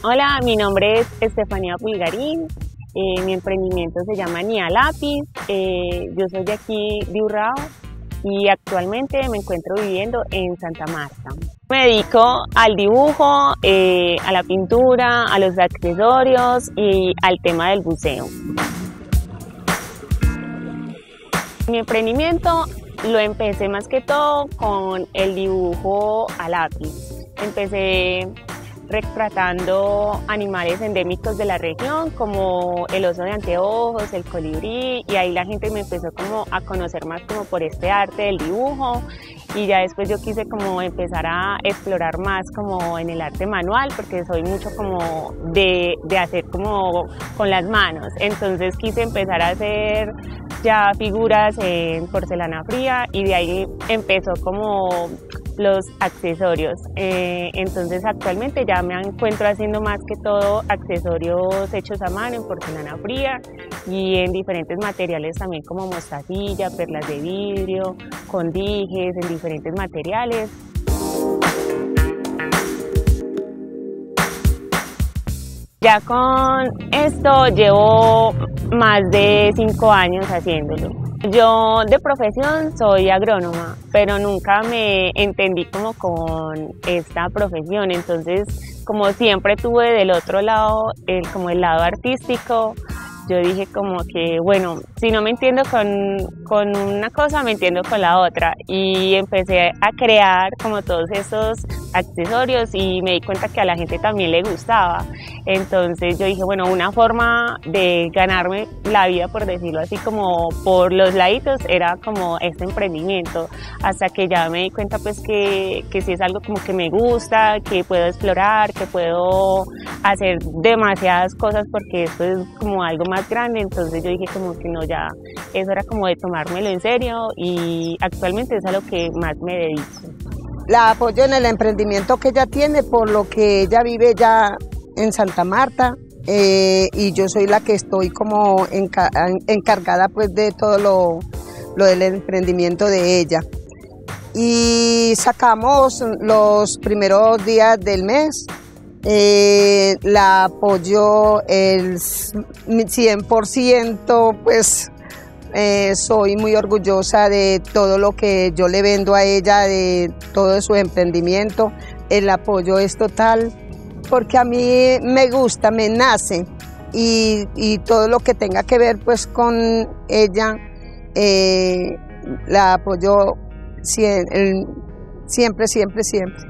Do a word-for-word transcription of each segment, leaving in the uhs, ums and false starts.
Hola, mi nombre es Estefanía Pulgarín, eh, mi emprendimiento se llama Nia Lápiz, eh, yo soy de aquí de Urrao y actualmente me encuentro viviendo en Santa Marta. Me dedico al dibujo, eh, a la pintura, a los accesorios y al tema del buceo. Mi emprendimiento lo empecé más que todo con el dibujo a lápiz. Empecé retratando animales endémicos de la región como el oso de anteojos, el colibrí, y ahí la gente me empezó como a conocer más como por este arte del dibujo, y ya después yo quise como empezar a explorar más como en el arte manual, porque soy mucho como de, de hacer como con las manos. Entonces quise empezar a hacer ya figuras en porcelana fría y de ahí empezó como los accesorios. Eh, entonces actualmente ya me encuentro haciendo más que todo accesorios hechos a mano en porcelana fría y en diferentes materiales también como mostacilla, perlas de vidrio, con dijes, en diferentes materiales. Ya con esto llevo más de cinco años haciéndolo. Yo de profesión soy agrónoma, pero nunca me entendí como con esta profesión, entonces como siempre tuve del otro lado el, como el lado artístico, yo dije como que bueno, si no me entiendo con, con una cosa, me entiendo con la otra, y empecé a crear como todos esos accesorios y me di cuenta que a la gente también le gustaba. Entonces yo dije, bueno, una forma de ganarme la vida, por decirlo así, como por los laditos, era como este emprendimiento, hasta que ya me di cuenta pues que, que sí es algo como que me gusta, que puedo explorar, que puedo hacer demasiadas cosas porque esto es como algo más grande. Entonces yo dije como que no, ya eso era como de tomármelo en serio, y actualmente es a lo que más me dedico. La apoyo en el emprendimiento que ella tiene, por lo que ella vive ya en Santa Marta, eh, y yo soy la que estoy como enca encargada pues de todo lo, lo del emprendimiento de ella. Y sacamos los primeros días del mes, eh, la apoyo el cien por ciento, pues Eh, soy muy orgullosa de todo lo que yo le vendo a ella, de todo su emprendimiento. El apoyo es total, porque a mí me gusta, me nace, y, y todo lo que tenga que ver pues con ella, eh, la apoyo siempre, siempre, siempre, siempre.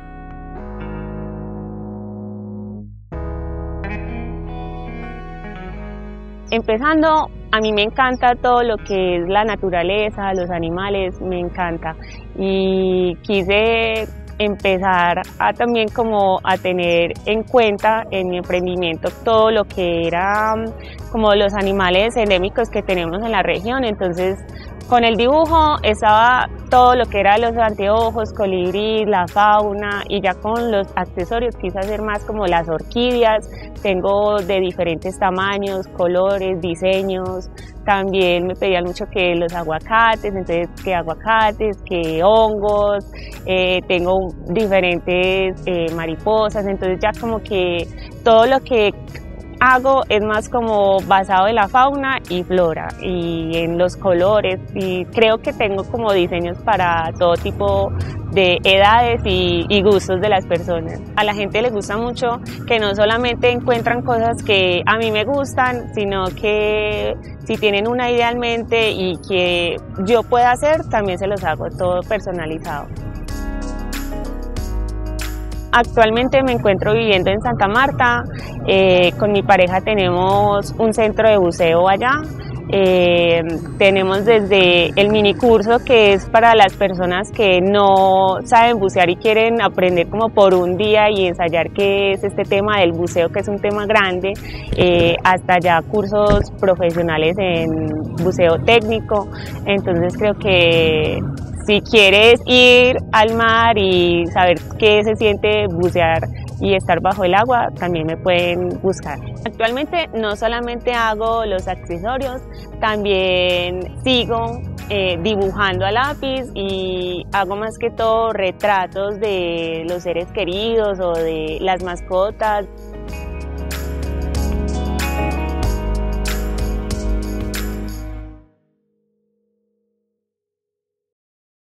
Empezando, a mí me encanta todo lo que es la naturaleza, los animales, me encanta, y quise empezar a también como a tener en cuenta en mi emprendimiento todo lo que era como los animales endémicos que tenemos en la región. Entonces con el dibujo estaba todo lo que era los anteojos, colibrí, la fauna, y ya con los accesorios quise hacer más como las orquídeas. Tengo de diferentes tamaños, colores, diseños. También me pedían mucho que los aguacates, entonces que aguacates, que hongos, eh, tengo diferentes eh, mariposas, entonces ya como que todo lo que hago es más como basado en la fauna y flora y en los colores, y creo que tengo como diseños para todo tipo de edades y, y gustos de las personas. A la gente les gusta mucho que no solamente encuentran cosas que a mí me gustan, sino que si tienen una idea en mente y que yo pueda hacer, también se los hago todo personalizado. Actualmente me encuentro viviendo en Santa Marta, eh, con mi pareja tenemos un centro de buceo allá. Eh, tenemos desde el mini curso, que es para las personas que no saben bucear y quieren aprender como por un día y ensayar qué es este tema del buceo, que es un tema grande, eh, hasta ya cursos profesionales en buceo técnico. Entonces creo que si quieres ir al mar y saber qué se siente bucear y estar bajo el agua, también me pueden buscar. Actualmente no solamente hago los accesorios, también sigo eh, dibujando a lápiz y hago más que todo retratos de los seres queridos o de las mascotas.